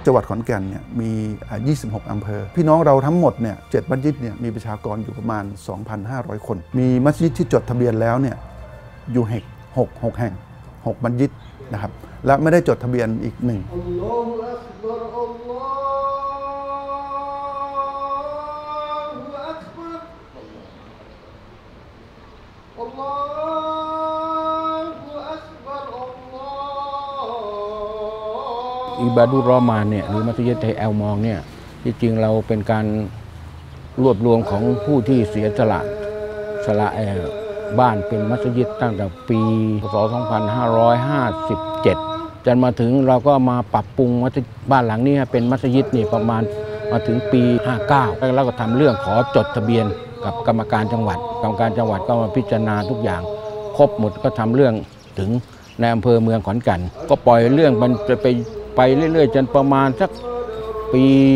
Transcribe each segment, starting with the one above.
จังหวัดขอนแก่นเนี่ยมี 26 อำเภอพี่น้องเราทั้งหมดเนี่ย7 มัสยิดเนี่ยมีประชากรอยู่ประมาณ 2,500 คนมีมัสยิดที่จดทะเบียนแล้วเนี่ยอยู่6 แห่ง 6 มัสยิดนะครับและไม่ได้จดทะเบียนอีก1 อิบาดุรรอมานเนี่ยหรือมัสยิดไทยแอลมองเนี่ยที่จริงเราเป็นการรวบรวมของผู้ที่เสียสละบ้านเป็นมัสยิดตั้งแต่ปี พ.ศ. 2557 จนมาถึงเราก็มาปรับปรุงบ้านหลังนี้เป็นมัสยิดนี่ประมาณมาถึงปี 59 แล้วก็ทำเรื่องขอจดทะเบียนกับกรรมการจังหวัดก็มาพิจารณาทุกอย่างครบหมดก็ทำเรื่องถึงในอำเภอเมืองขอนแก่นก็ปล่อยเรื่องมันจะไปเรื่อยๆจนประมาณสักปี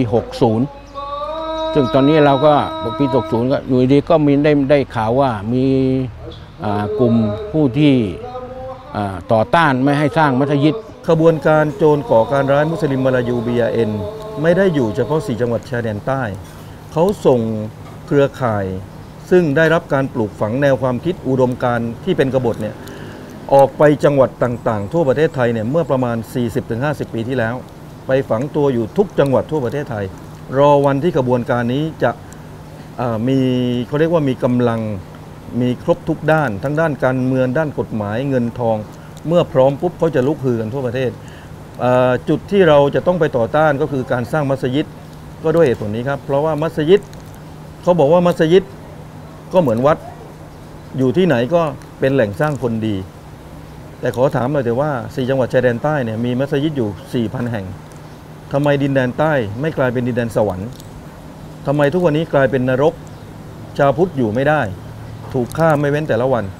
60 ซึ่งตอนนี้เราก็ปี 60 ก็อยู่ดีก็มีได้ข่าวว่ามีกลุ่มผู้ที่ต่อต้านไม่ให้สร้างมัสยิดขบวนการโจรก่อการร้ายมุสลิมมาลายู BRN ไม่ได้อยู่เฉพาะ4 จังหวัดชายแดนใต้เขาส่งเครือข่ายซึ่งได้รับการปลูกฝังแนวความคิดอุดมการณ์ที่เป็นกบฏเนี่ยออกไปจังหวัดต่างๆทั่วประเทศไทยเนี่ยเมื่อประมาณ 40-50 ปีที่แล้วไปฝังตัวอยู่ทุกจังหวัดทั่วประเทศไทยรอวันที่กระบวนการนี้จะมีเขาเรียกว่ามีกำลังมีครบทุกด้านทั้งด้านการเมืองด้านกฎหมายเงินทองเมื่อพร้อมปุ๊บเขาจะลุกฮือกันทั่วประเทศจุดที่เราจะต้องไปต่อต้านก็คือการสร้างมัสยิดก็ด้วยเหตุผลนี้ครับเพราะว่ามัสยิดเขาบอกว่ามัสยิดก็เหมือนวัดอยู่ที่ไหนก็เป็นแหล่งสร้างคนดีแต่ขอถามหน่อยเถอะว่า4 จังหวัดชายแดนใต้เนี่ยมีมัสยิดอยู่ 4,000 แห่งทำไมดินแดนใต้ไม่กลายเป็นดินแดนสวรรค์ทำไมทุกวันนี้กลายเป็นนรกชาวพุทธอยู่ไม่ได้ถูกฆ่าไม่เว้นแต่ละวัน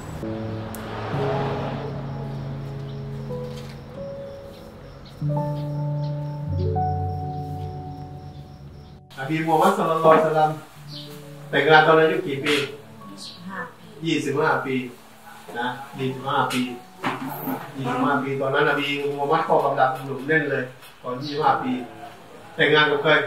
นบีมูฮัมมัด ศ็อลลัลลอฮุอะลัยฮิวะซัลลัมแต่งงานตอนอายุกี่ปี25 ปีนะ25 ปีตอนนั้นนบีมูฮัมมัดก็กำลังหนุ่มแน่นเลยตอน25 ปีแต่งงานกับใคร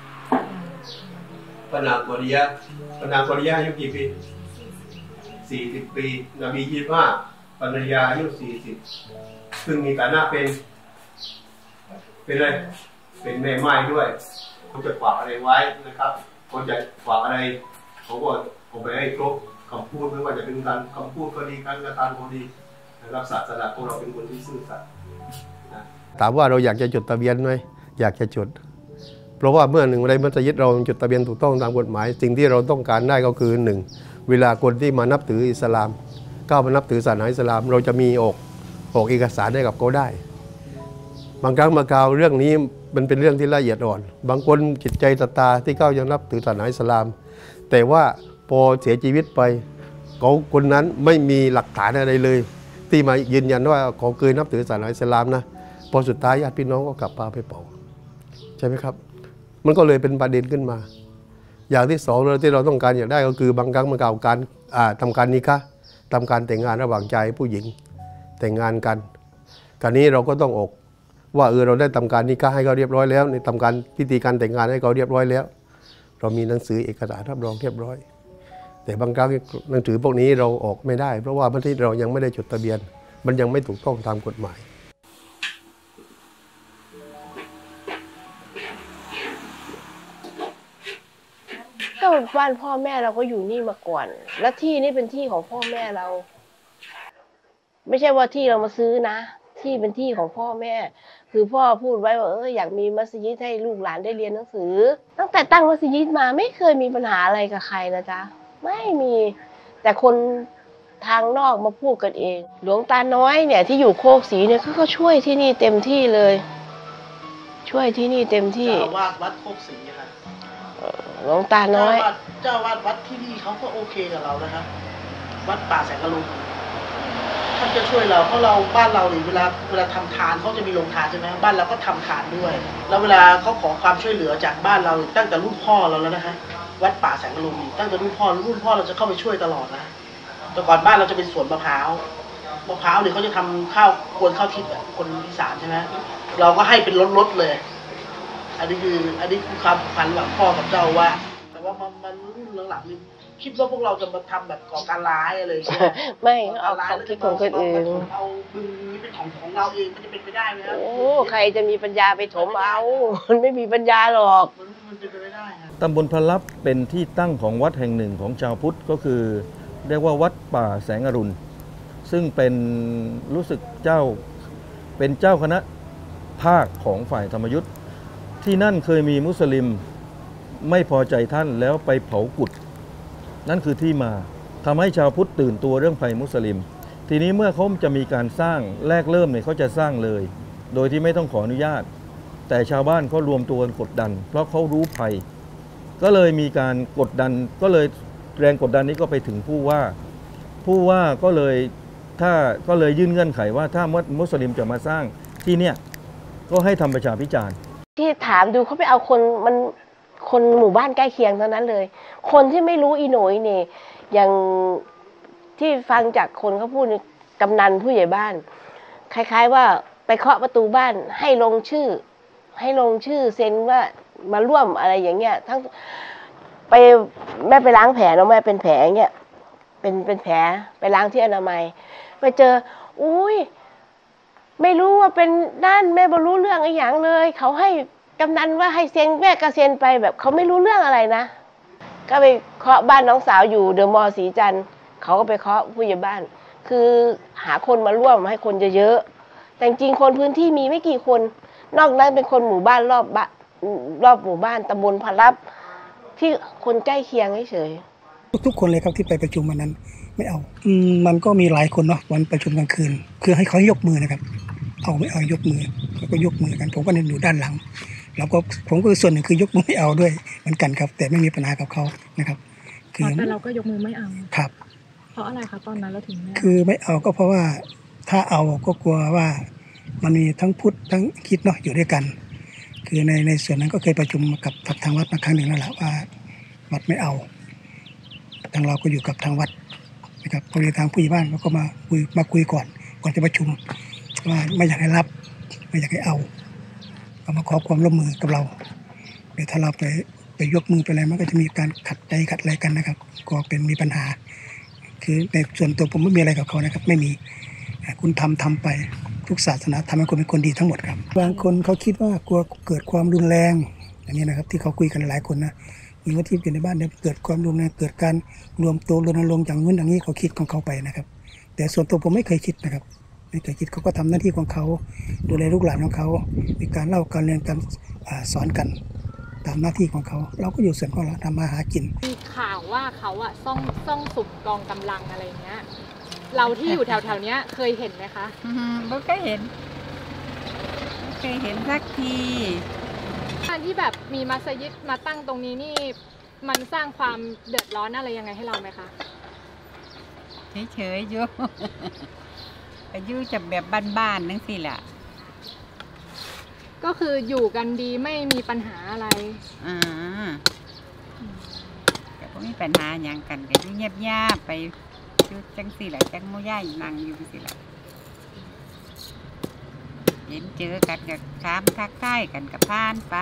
ปนางกอริยะอายุกี่ปี40 ปีนบี25ภรรยาอายุ40ซึ่งมีฐานะเป็นอะไรเป็นแม่ไม้ด้วยเขาจะฝากอะไรไว้นะครับเขาจะฝากอะไรเขาก็เอาไปให้ครบคำพูดไม่ว่าจะเป็นการคำพูดก็ดีการกระทำก็ดีนะครับศาสนาของเราเป็นคนที่ซื่อสัตย์นะถามว่าเราอยากจะจดทะเบียนไหมอยากจะจดเพราะว่าเมื่อหนึ่งในมัสยิดเราจดทะเบียนถูกต้องตามกฎหมายสิ่งที่เราต้องการได้ก็คือ1เวลาคนที่มานับถืออิสลามก้าวมานับถือศาสนาอิสลามเราจะมีออกเอกสารให้กับเขาได้บางครั้งบางคราวเรื่องนี้มันเป็นเรื่องที่ละเอียดอ่อนบางคนจิตใจศรัทธาที่ก้าวยังนับถือศาสนาอิสลามแต่ว่าพอเสียชีวิตไปเขาคนนั้นไม่มีหลักฐานอะไรเลยที่มายืนยันว่าเขาเคยนับถือศาสนาอิสลามนะพอสุดท้ายญาติพี่น้องก็กลับพาไปเผาใช่ไหมครับมันก็เลยเป็นประเด็นขึ้นมาอย่างที่2เราที่เราต้องการอยากได้ก็คือบางครั้งมันกล่าวการทำการนิกะห์ทำการแต่งงานระหว่างชายผู้หญิงแต่งงานกันการนี้เราก็ต้องออกว่าเราได้ทำการนิกะห์ให้เขาเรียบร้อยแล้วในทำการพิธีการแต่งงานให้เขาเรียบร้อยแล้วเรามีหนังสือเอกสารรับรองเรียบร้อยแต่บางครั้งหนังสือพวกนี้เราออกไม่ได้เพราะว่าประเทศเรายังไม่ได้จดทะเบียนมันยังไม่ถูกต้องตามกฎหมายก็บ้านพ่อแม่เราก็อยู่นี่มาก่อนและที่นี่เป็นที่ของพ่อแม่เราไม่ใช่ว่าที่เรามาซื้อนะที่เป็นที่ของพ่อแม่คือพ่อพูดไว้ว่าอยากมีมัสยิดให้ลูกหลานได้เรียนหนังสือตั้งแต่ตั้งมัสยิดมาไม่เคยมีปัญหาอะไรกับใครนะจ๊ะไม่มีแต่คนทางนอกมาพูดกันเองหลวงตาน้อยเนี่ยที่อยู่โคกศรีเนี่ยเขาก็ช่วยที่นี่เต็มที่เลยช่วยที่นี่เต็มที่เจ้าอาวาสวัดโคกศรีค่ะหลวงตาน้อยเจ้าอาวาสวัดที่นี่เขาก็โอเคกับเรานะครับวัดป่าแสงกะลุงท่านจะช่วยเราเพราะเราบ้านเราเนี่ยเวลาทำทานเขาจะมีโรงทานใช่ไหมบ้านเราก็ทำทานด้วยแล้วเวลาเขาขอความช่วยเหลือจากบ้านเราตั้งแต่รุ่นพ่อเราแล้วนะคะวัดป่าแสงกะลุงตั้งแต่รุ่นพ่อเราจะเข้าไปช่วยตลอดนะแต่ก่อนบ้านเราจะเป็นสวนมะพร้าวเนี่ยเขาจะทำข้าวกวนข้าวทิพย์คนอีสานใช่ไหมเราก็ให้เป็นรถเลยอันนี้คือความผูกพันระหว่างพ่อกับเจ้าว่าแต่ว่ามันรุ่นหลังๆนี่คิดว่าพวกเราจะมาทำแบบก่อการร้ายอะไรใช่ไหมไม่เอาความคิดของคนอื่นเอาบึงนี้เป็นของเราเองมันจะเป็นไปได้ไหมครับโอ้ใครจะมีปัญญาไปถมเอา มันไม่มีปัญญาหรอกมันเป็นไปไม่ได้ครับตำบลพระลับเป็นที่ตั้งของวัดแห่งหนึ่งของชาวพุทธก็คือเรียกว่าวัดป่าแสงอรุณซึ่งเป็นรู้สึกเป็นเจ้าคณะภาคของฝ่ายธรรมยุทธ์ที่นั่นเคยมีมุสลิมไม่พอใจท่านแล้วไปเผากุฏนั่นคือที่มาทำให้ชาวพุทธตื่นตัวเรื่องภัยมุสลิมทีนี้เมื่อเขาจะมีการสร้างแรกเริ่มเนี่ยเขาจะสร้างเลยโดยที่ไม่ต้องขออนุญาตแต่ชาวบ้านเขารวมตัวกันกดดันเพราะเขารู้ภัยก็เลยมีการกดดันก็เลยแรงกดดันนี้ก็ไปถึงผู้ว่าก็เลยยื่นเงื่อนไขว่าถ้ามุสลิมจะมาสร้างที่เนี่ยก็ให้ทำประชาพิจารณ์ที่ถามดูเขาไปเอาคนหมู่บ้านใกล้เคียงเท่านั้นเลยคนที่ไม่รู้อีโหนยนี่อย่างที่ฟังจากคนเขาพูดกำนันผู้ใหญ่บ้านคล้ายๆว่าไปเคาะประตูบ้านให้ลงชื่อเซ็นว่ามาร่วมอะไรอย่างเงี้ยทั้งไปแม่ไปล้างแผลแล้วแม่เป็นแผลอย่างเงี้ยเป็นแผลไปล้างที่อนามัยไปเจออุ้ยไม่รู้ว่าเป็นด้านแม่ไม่รู้เรื่องอะไรอย่างเลยเขาให้กำนันว่าให้เซ็นแม่ก็เซ็นไปแบบเขาไม่รู้เรื่องอะไรนะก็ไปเคาะบ้านน้องสาวอยู่เดอะมอลล์ศรีจันทร์เขาก็ไปเคาะผู้ใหญ่บ้านคือหาคนมาร่วมให้คนเยอะๆแต่จริงๆคนพื้นที่มีไม่กี่คนนอกนั้นเป็นคนหมู่บ้านรอบหมู่บ้านตำบลพระลับที่คนใกล้เคียงเฉยทุกคนเลยครับที่ไปประชุมวันนั้นไม่เอามันก็มีหลายคนเนาะวันประชุมกลางคืนคือให้เขายกมือนะครับเอาไม่เอายกมือแล้วก็ยกมือกันผมก็อยู่ด้านหลังแล้วก็ผมก็ส่วนหนึ่งคือยกมือไม่เอาด้วยเหมือนกันครับแต่ไม่มีปัญหากับเขานะครับแต่เราก็ยกมือไม่เอาครับเพราะอะไรคะตอนนั้นเราถึงไม่คือไม่เอาก็เพราะว่าถ้าเอาก็กลัวว่ามันมีทั้งพุทธทั้งคริสต์เนาะอยู่ด้วยกันคือในส่วนนั้นก็เคยประชุมกับทางวัดมาครั้งหนึ่งแล้วแหละว่าวัดไม่เอาทางเราก็อยู่กับทางวัดนะครับพอดีทางผู้ใหญ่บ้านก็มาคุยก่อนจะประชุมว่าไม่อยากให้รับไม่อยากให้เอาก็มาขอความร่วมมือกับเราเดี๋ยวถ้าเราไปยกมือไปอะไรมันก็จะมีการขัดใจขัดอะไรกันนะครับก็เป็นมีปัญหาคือในส่วนตัวผมไม่มีอะไรกับเขานะครับไม่มีคุณทำไปทุกศาสนาทำให้คนเป็นคนดีทั้งหมดครับบางคนเขาคิดว่ากลัวเกิดความรุนแรงอย่างนี้นะครับที่เขาคุยกันหลายคนนะมีว่าที่อยู่ในบ้านเนี่ยเกิดความรุนแรงเกิดการรวมตัวรณรงค์อย่างนู้นอย่างนี้เขาคิดของเขาไปนะครับแต่ส่วนตัวผมไม่เคยคิดนะครับไม่เคยคิดเขาก็ทำหน้าที่ของเขาดูแลลูกหลานของเขามีการเล่าการเรียนการสอนกันตามหน้าที่ของเขาเราก็อยู่ส่วนของเราทำมาหากินมีข่าวว่าเขาอะซ่องสุมกองกำลังอะไรเงี้ยเราที่อยู่แถวๆนี้เคยเห็นไหมคะไม่เคยเห็นสักทีการที่แบบมีมัสยิดมาตั้งตรงนี้นี่มันสร้างความเดือดร้อนอะไรยังไงให้เราไหมคะเฉยๆอยู่อายุจะแบบบ้านๆนั่นสิแหละก็คืออยู่กันดีไม่มีปัญหาอะไรแต่ก็มีปัญหาอย่างกันแต่ดูเงียบๆไปดูจังสิแหละจังโมย่านั่งอยู่สิแหละเห็นเจอกันกับถามทักทายกันกับผ่านไป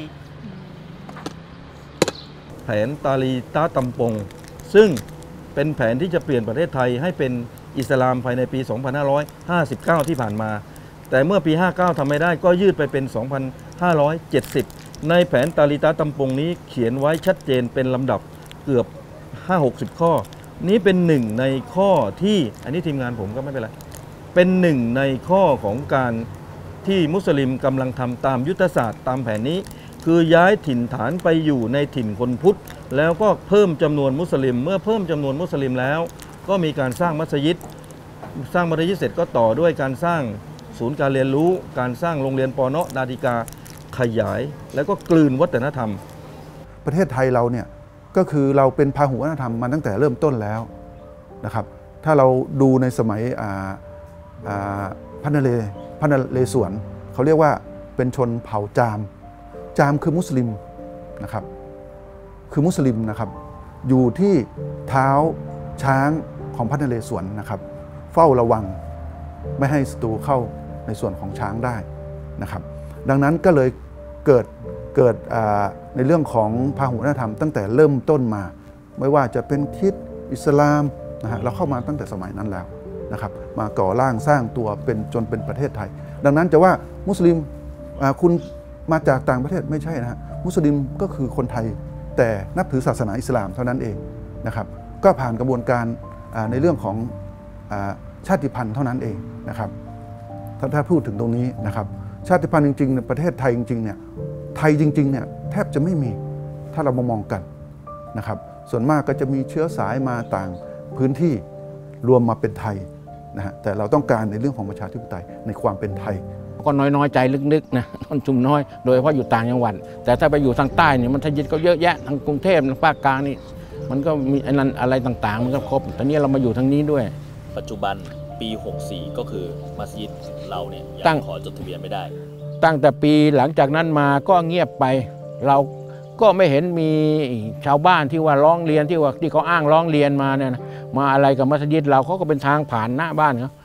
แผนตาลีตาตำปงซึ่งเป็นแผนที่จะเปลี่ยนประเทศไทยให้เป็นอิสลามภายในปี 2559 ที่ผ่านมาแต่เมื่อปี 59 ทำไม่ได้ก็ยืดไปเป็น 2570 ในแผนตาลีตาตำปงนี้เขียนไว้ชัดเจนเป็นลำดับเกือบ 50-60 ข้อนี้เป็นหนึ่งในข้อที่อันนี้ทีมงานผมก็ไม่เป็นไรเป็นหนึ่งในข้อของการที่มุสลิมกำลังทำตามยุทธศาสตร์ตามแผนนี้คือย้ายถิ่นฐานไปอยู่ในถิ่นคนพุทธแล้วก็เพิ่มจำนวนมุสลิมเมื่อเพิ่มจำนวนมุสลิมแล้วก็มีการสร้างมัสยิดเสร็จก็ต่อด้วยการสร้างศูนย์การเรียนรู้การสร้างโรงเรียนปนนาฬิกาขยายแล้วก็กลืนวัฒนธรรมประเทศไทยเราเนี่ยก็คือเราเป็นพาหุวัฒนธรรมมาตั้งแต่เริ่มต้นแล้วนะครับถ้าเราดูในสมัยพระนเรศวรเขาเรียกว่าเป็นชนเผ่าจามคือมุสลิมนะครับคือมุสลิมนะครับอยู่ที่เท้าช้างของพระนเรศวรนะครับเฝ้าระวังไม่ให้ศัตรูเข้าในส่วนของช้างได้นะครับดังนั้นก็เลยเกิดเกิดในเรื่องของพหุวัฒนธรรมตั้งแต่เริ่มต้นมา ไม่ว่าจะเป็นคริสต์อิสลามนะฮะเราเข้ามาตั้งแต่สมัยนั้นแล้วนะครับมาก่อร่างสร้างตัวเป็นจนเป็นประเทศไทย ดังนั้นจะว่ามุสลิมคุณมาจากต่างประเทศไม่ใช่นะฮะมุสลิมก็คือคนไทยแต่นับถือศาสนาอิสลามเท่านั้นเองนะครับก็ผ่านกระบวนการในเรื่องของชาติพันธุ์เท่านั้นเองนะครับถ้าพูดถึงตรงนี้นะครับชาติพันธุ์จริงๆในประเทศไทยจริงๆเนี่ยไทยจริงๆเนี่ยแทบจะไม่มีถ้าเรามองกันนะครับส่วนมากก็จะมีเชื้อสายมาต่างพื้นที่รวมมาเป็นไทยนะฮะแต่เราต้องการในเรื่องของประชาธิปไตยในความเป็นไทยก็น้อยใจลึกๆนะคนชุมน้อยโดยเฉพาะอยู่ต่างจังหวัดแต่ถ้าไปอยู่ทางใต้เนี่ยมันทยิดก็เยอะแยะทางกรุงเทพทางภาคกลางนี่มันก็มีอะไรต่างๆมันก็ครบแต่นี้เรามาอยู่ทางนี้ด้วยปัจจุบันปี64ก็คือมัสยิดเราเนี่ยยังขอจดทะเบียนไม่ได้ตั้งแต่ปีหลังจากนั้นมาก็เงียบไปเราก็ไม่เห็นมีชาวบ้านที่ว่าร้องเรียนที่เขาอ้างร้องเรียนมาเนี่ยนะมาอะไรกับมัสยิดเราเขาก็เป็นทางผ่านหน้าบ้านเขา